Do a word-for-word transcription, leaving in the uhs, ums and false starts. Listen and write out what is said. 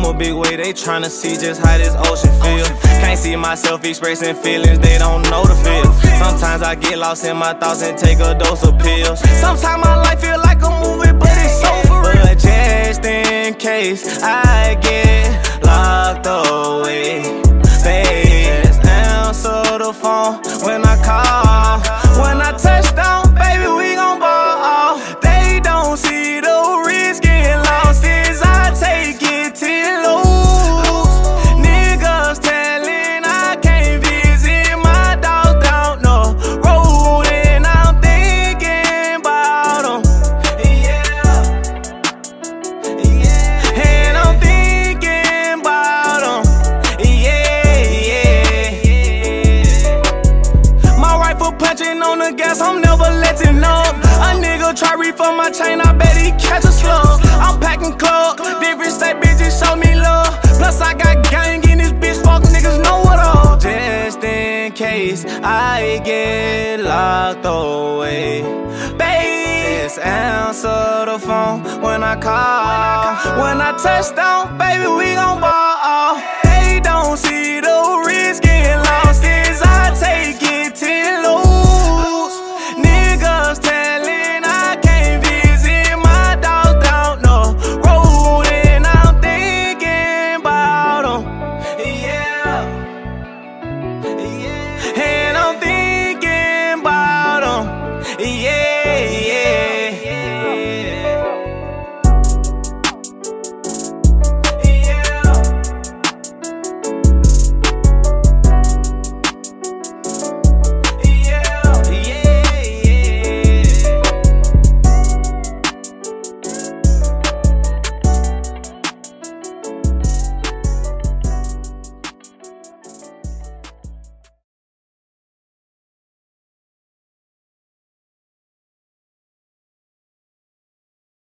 a big way, they tryna see just how this ocean feel. Can't see myself expressing feelings, they don't know the feel. Sometimes I get lost in my thoughts and take a dose of pills. Sometimes my life feel like a movie, but it's so for real. But just in case I get locked away, babe, just answer the phone when I call. When I touch down, baby, we gon' ball. They don't see the risk in losses I take it till lose. Niggas telling I can't visit my dog down the road, and I'm thinking about them. Yeah, yeah. And I'm thinking about them. Yeah, yeah. My rifle punching on the gas, I'm never letting up. A nigga try reef on my chain, I bet he catch a slug. I'm packing club, different state bitches show me love. Plus I got gang in this bitch, fuck niggas know what up. Just in case I get locked away, babe, just answer the phone when I call. When I touch down, baby, we gon' ball. They don't see the